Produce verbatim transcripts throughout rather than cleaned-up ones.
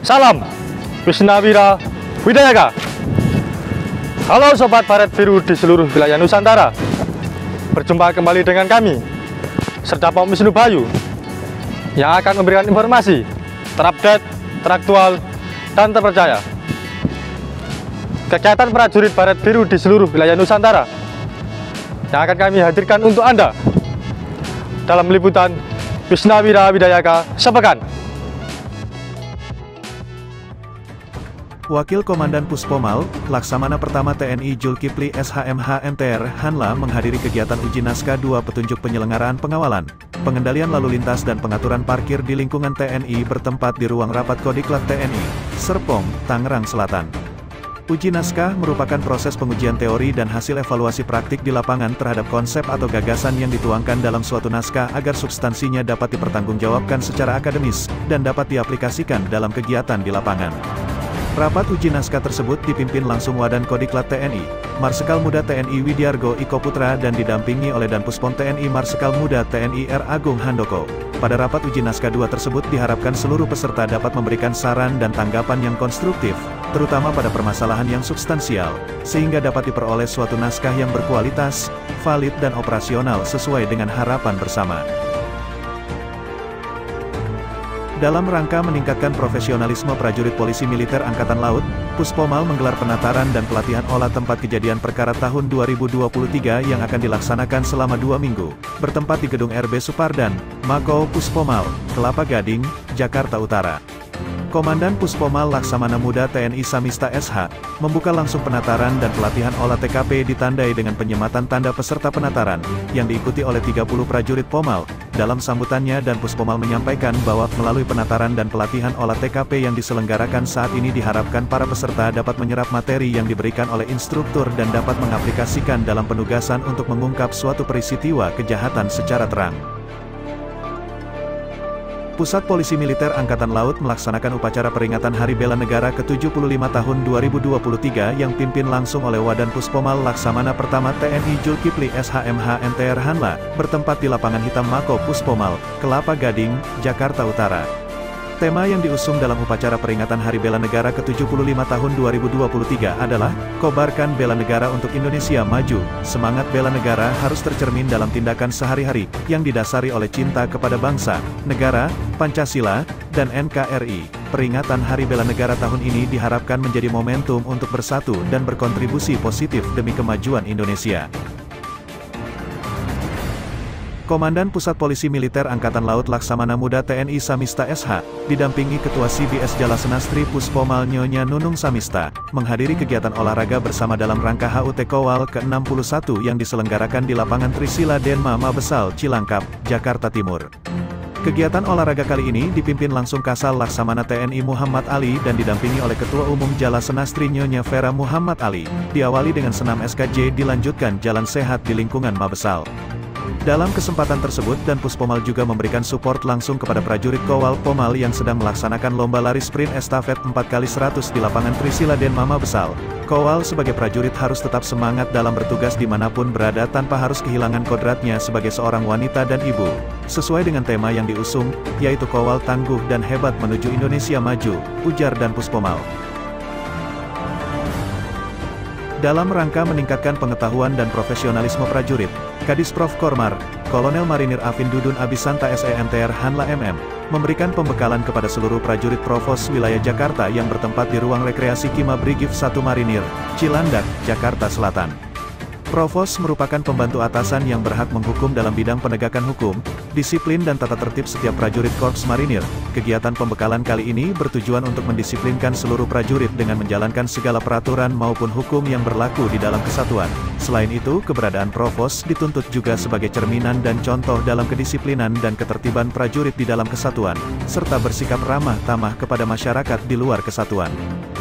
Salam Wisnawira Widayaka. Halo Sobat Baret Biru di seluruh wilayah Nusantara. Berjumpa kembali dengan kami, Serdapom Wisnu Bayu, yang akan memberikan informasi terupdate, teraktual, dan terpercaya. Kegiatan prajurit Baret Biru di seluruh wilayah Nusantara yang akan kami hadirkan untuk Anda dalam liputan Wisnawira Widayaka sepekan. Wakil Komandan Puspomal, Laksamana Pertama T N I Julkipli S H M H M T R Hanla menghadiri kegiatan uji naskah dua petunjuk penyelenggaraan pengawalan, pengendalian lalu lintas dan pengaturan parkir di lingkungan T N I bertempat di ruang rapat Kodiklat T N I, Serpong, Tangerang Selatan. Uji naskah merupakan proses pengujian teori dan hasil evaluasi praktik di lapangan terhadap konsep atau gagasan yang dituangkan dalam suatu naskah agar substansinya dapat dipertanggungjawabkan secara akademis dan dapat diaplikasikan dalam kegiatan di lapangan. Rapat uji naskah tersebut dipimpin langsung Wadan Kodiklat T N I, Marsikal Muda T N I Widiargo Iko Putra dan didampingi oleh Danpuspom T N I Marsikal Muda T N I R Agung Handoko. Pada rapat uji naskah dua tersebut diharapkan seluruh peserta dapat memberikan saran dan tanggapan yang konstruktif, terutama pada permasalahan yang substansial, sehingga dapat diperoleh suatu naskah yang berkualitas, valid dan operasional sesuai dengan harapan bersama. Dalam rangka meningkatkan profesionalisme prajurit Polisi Militer Angkatan Laut, Puspomal menggelar penataran dan pelatihan olah tempat kejadian perkara tahun dua ribu dua puluh tiga yang akan dilaksanakan selama dua minggu, bertempat di Gedung R B Supardan, Mako Puspomal, Kelapa Gading, Jakarta Utara. Komandan Puspomal Laksamana Muda T N I Samista S H, membuka langsung penataran dan pelatihan olah T K P ditandai dengan penyematan tanda peserta penataran, yang diikuti oleh tiga puluh prajurit Pomal. Dalam sambutannya dan Puspomal menyampaikan bahwa melalui penataran dan pelatihan olah T K P yang diselenggarakan saat ini diharapkan para peserta dapat menyerap materi yang diberikan oleh instruktur dan dapat mengaplikasikan dalam penugasan untuk mengungkap suatu peristiwa kejahatan secara terang. Pusat Polisi Militer Angkatan Laut melaksanakan upacara peringatan Hari Bela Negara ke tujuh puluh lima tahun dua ribu dua puluh tiga yang pimpin langsung oleh Wadan Puspomal Laksamana Pertama T N I Julkipli S H M H M T R Hanla, bertempat di lapangan hitam Mako Puspomal, Kelapa Gading, Jakarta Utara. Tema yang diusung dalam upacara peringatan Hari Bela Negara ke tujuh puluh lima tahun dua ribu dua puluh tiga adalah, Kobarkan Bela Negara untuk Indonesia Maju. Semangat bela negara harus tercermin dalam tindakan sehari-hari, yang didasari oleh cinta kepada bangsa, negara, Pancasila, dan N K R I. Peringatan Hari Bela Negara tahun ini diharapkan menjadi momentum untuk bersatu dan berkontribusi positif demi kemajuan Indonesia. Komandan Pusat Polisi Militer Angkatan Laut Laksamana Muda T N I Samista S H, didampingi Ketua C B S Jalasenastri Puspomal Nyonya Nunung Samista, menghadiri kegiatan olahraga bersama dalam rangka H U T Kowal ke enam puluh satu yang diselenggarakan di lapangan Trisila Denma Mabesal, Cilangkap, Jakarta Timur. Kegiatan olahraga kali ini dipimpin langsung Kasal Laksamana T N I Muhammad Ali dan didampingi oleh Ketua Umum Jalasenastri Nyonya Vera Muhammad Ali. Diawali dengan senam S K J dilanjutkan jalan sehat di lingkungan Mabesal. Dalam kesempatan tersebut dan Puspomal juga memberikan support langsung kepada prajurit Kowal Pomal yang sedang melaksanakan lomba lari sprint estafet empat kali seratus di lapangan Trisila Denma Mabesal. Kowal sebagai prajurit harus tetap semangat dalam bertugas dimanapun berada tanpa harus kehilangan kodratnya sebagai seorang wanita dan ibu. Sesuai dengan tema yang diusung, yaitu Kowal Tangguh dan Hebat Menuju Indonesia Maju, ujar dan Puspomal. Dalam rangka meningkatkan pengetahuan dan profesionalisme prajurit, Kadisprof Kormar, Kolonel Marinir Afin Dudun Abisanta S E M T R Hanla M M, memberikan pembekalan kepada seluruh prajurit Provos wilayah Jakarta yang bertempat di ruang rekreasi Kima Brigif satu Marinir, Cilandak, Jakarta Selatan. Provos merupakan pembantu atasan yang berhak menghukum dalam bidang penegakan hukum, disiplin dan tata tertib setiap prajurit Korps Marinir. Kegiatan pembekalan kali ini bertujuan untuk mendisiplinkan seluruh prajurit dengan menjalankan segala peraturan maupun hukum yang berlaku di dalam kesatuan. Selain itu, keberadaan Provos dituntut juga sebagai cerminan dan contoh dalam kedisiplinan dan ketertiban prajurit di dalam kesatuan, serta bersikap ramah tamah kepada masyarakat di luar kesatuan.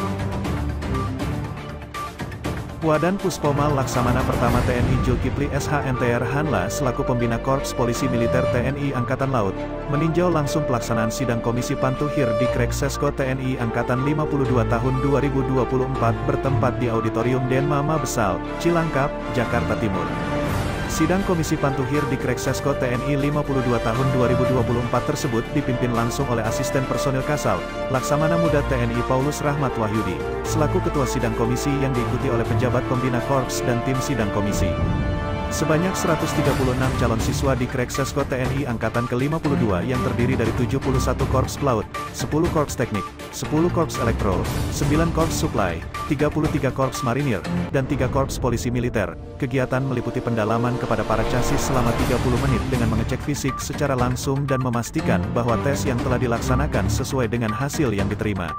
Wadan Puspomal Laksamana Pertama T N I Julkipli S H M T R Hanla selaku pembina Korps Polisi Militer T N I Angkatan Laut, meninjau langsung pelaksanaan sidang Komisi Pantuhir di Kreksesko T N I Angkatan lima puluh dua tahun dua ribu dua puluh empat bertempat di Auditorium Denma Mabesal, Cilangkap, Jakarta Timur. Sidang Komisi Pantuhir di Kreksesko T N I lima puluh dua tahun dua ribu dua puluh empat tersebut dipimpin langsung oleh Asisten Personil Kasal, Laksamana Muda T N I Paulus Rahmat Wahyudi, selaku Ketua Sidang Komisi yang diikuti oleh pejabat Pembina Korps dan tim Sidang Komisi. Sebanyak seratus tiga puluh enam calon siswa di Kreksesko T N I Angkatan ke lima puluh dua yang terdiri dari tujuh puluh satu Korps Pelaut, sepuluh Korps Teknik, sepuluh Korps Elektro, sembilan Korps Supply, tiga puluh tiga Korps Marinir, dan tiga Korps Polisi Militer. Kegiatan meliputi pendalaman kepada para casis selama tiga puluh menit dengan mengecek fisik secara langsung dan memastikan bahwa tes yang telah dilaksanakan sesuai dengan hasil yang diterima.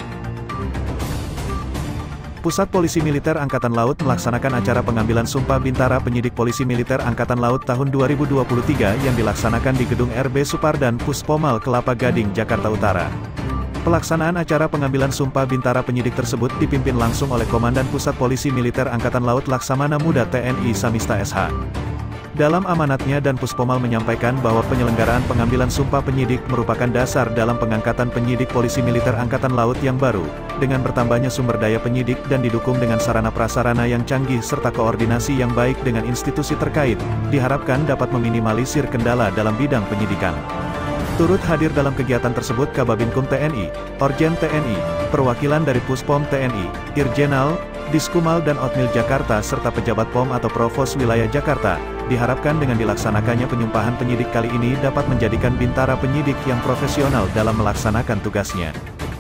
Pusat Polisi Militer Angkatan Laut melaksanakan acara pengambilan Sumpah Bintara Penyidik Polisi Militer Angkatan Laut tahun dua ribu dua puluh tiga yang dilaksanakan di Gedung R B Supardan, Puspomal, Kelapa Gading, Jakarta Utara. Pelaksanaan acara pengambilan Sumpah Bintara Penyidik tersebut dipimpin langsung oleh Komandan Pusat Polisi Militer Angkatan Laut Laksamana Muda T N I Samista S H. Dalam amanatnya dan Puspomal menyampaikan bahwa penyelenggaraan pengambilan sumpah penyidik merupakan dasar dalam pengangkatan penyidik Polisi Militer Angkatan Laut yang baru, dengan bertambahnya sumber daya penyidik dan didukung dengan sarana prasarana yang canggih serta koordinasi yang baik dengan institusi terkait, diharapkan dapat meminimalisir kendala dalam bidang penyidikan. Turut hadir dalam kegiatan tersebut Kababinkum T N I, Orjen T N I, perwakilan dari Puspom T N I, Irjenal, Diskumal dan Otmil Jakarta serta pejabat P O M atau Provos Wilayah Jakarta. Diharapkan dengan dilaksanakannya penyumpahan penyidik kali ini dapat menjadikan bintara penyidik yang profesional dalam melaksanakan tugasnya.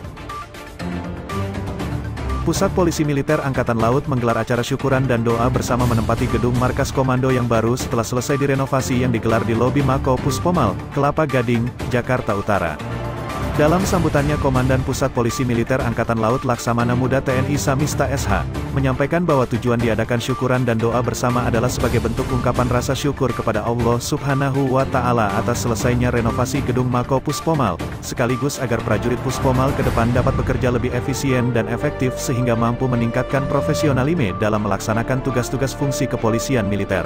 Pusat Polisi Militer Angkatan Laut menggelar acara syukuran dan doa bersama menempati gedung markas komando yang baru setelah selesai direnovasi yang digelar di lobi Mako Puspomal, Kelapa Gading, Jakarta Utara. Dalam sambutannya Komandan Pusat Polisi Militer Angkatan Laut Laksamana Muda T N I Samista S H, menyampaikan bahwa tujuan diadakan syukuran dan doa bersama adalah sebagai bentuk ungkapan rasa syukur kepada Allah Subhanahu wa Ta'ala atas selesainya renovasi gedung Mako Puspomal, sekaligus agar prajurit Puspomal ke depan dapat bekerja lebih efisien dan efektif sehingga mampu meningkatkan profesionalisme dalam melaksanakan tugas-tugas fungsi kepolisian militer.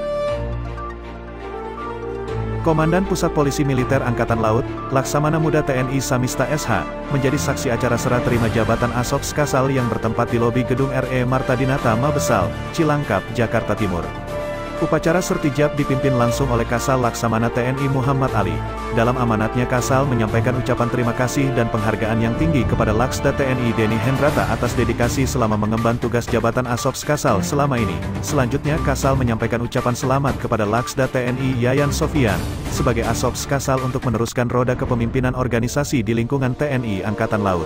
Komandan Pusat Polisi Militer Angkatan Laut, Laksamana Muda T N I Samista S H, menjadi saksi acara serah terima jabatan Asops Kasal yang bertempat di lobi gedung R E Martadinata Mabesal, Cilangkap, Jakarta Timur. Upacara sertijab dipimpin langsung oleh Kasal Laksamana T N I Muhammad Ali. Dalam amanatnya Kasal menyampaikan ucapan terima kasih dan penghargaan yang tinggi kepada Laksda T N I Denny Hendrata atas dedikasi selama mengemban tugas jabatan Asops Kasal selama ini. Selanjutnya Kasal menyampaikan ucapan selamat kepada Laksda T N I Yayan Sofian, sebagai Asops Kasal untuk meneruskan roda kepemimpinan organisasi di lingkungan T N I Angkatan Laut.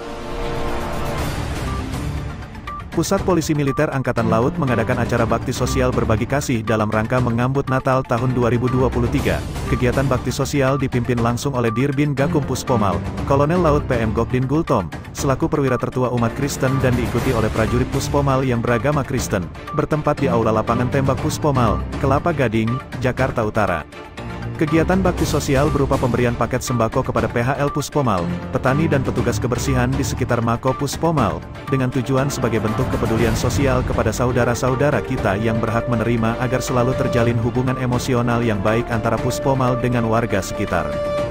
Pusat Polisi Militer Angkatan Laut mengadakan acara bakti sosial berbagi kasih dalam rangka mengambut Natal tahun dua ribu dua puluh tiga. Kegiatan bakti sosial dipimpin langsung oleh Dirbin Gakum Puspomal, Kolonel Laut P M Gokdin Gultom, selaku perwira tertua umat Kristen dan diikuti oleh prajurit Puspomal yang beragama Kristen, bertempat di Aula Lapangan Tembak Puspomal, Kelapa Gading, Jakarta Utara. Kegiatan bakti sosial berupa pemberian paket sembako kepada P H L Puspomal, petani dan petugas kebersihan di sekitar Mako Puspomal, dengan tujuan sebagai bentuk kepedulian sosial kepada saudara-saudara kita yang berhak menerima agar selalu terjalin hubungan emosional yang baik antara Puspomal dengan warga sekitar.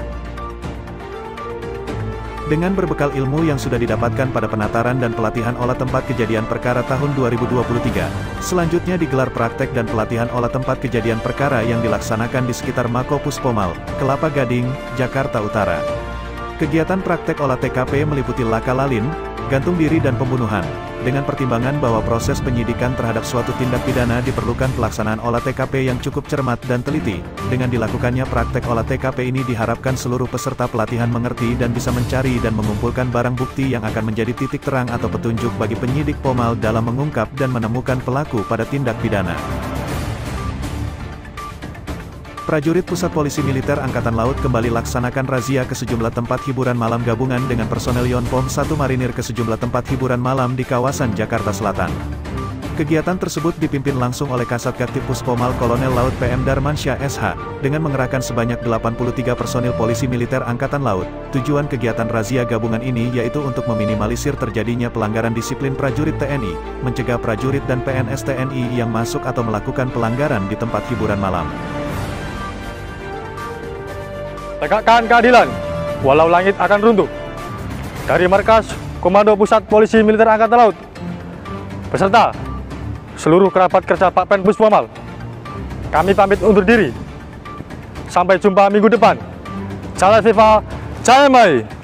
Dengan berbekal ilmu yang sudah didapatkan pada penataran dan pelatihan olah tempat kejadian perkara tahun dua ribu dua puluh tiga, selanjutnya digelar praktek dan pelatihan olah tempat kejadian perkara yang dilaksanakan di sekitar Mako Puspomal, Kelapa Gading, Jakarta Utara. Kegiatan praktek olah T K P meliputi laka lalin, gantung diri dan pembunuhan. Dengan pertimbangan bahwa proses penyidikan terhadap suatu tindak pidana diperlukan pelaksanaan olah T K P yang cukup cermat dan teliti. Dengan dilakukannya praktek olah T K P ini diharapkan seluruh peserta pelatihan mengerti dan bisa mencari dan mengumpulkan barang bukti yang akan menjadi titik terang atau petunjuk bagi penyidik Pomal dalam mengungkap dan menemukan pelaku pada tindak pidana. Prajurit Pusat Polisi Militer Angkatan Laut kembali laksanakan razia ke sejumlah tempat hiburan malam gabungan dengan personel Yonpom satu Marinir ke sejumlah tempat hiburan malam di kawasan Jakarta Selatan. Kegiatan tersebut dipimpin langsung oleh Kasat Gaktip Puspomal Kolonel Laut P M Darmansyah S H, dengan mengerahkan sebanyak delapan puluh tiga personil Polisi Militer Angkatan Laut. Tujuan kegiatan razia gabungan ini yaitu untuk meminimalisir terjadinya pelanggaran disiplin prajurit T N I, mencegah prajurit dan P N S T N I yang masuk atau melakukan pelanggaran di tempat hiburan malam. Tegakkan keadilan, walau langit akan runtuh. Dari Markas Komando Pusat Polisi Militer Angkatan Laut, beserta seluruh kerabat kerja Pak Pen Puspomal, Kami pamit undur diri. Sampai jumpa minggu depan. Jaya Viva, Jaya Mai.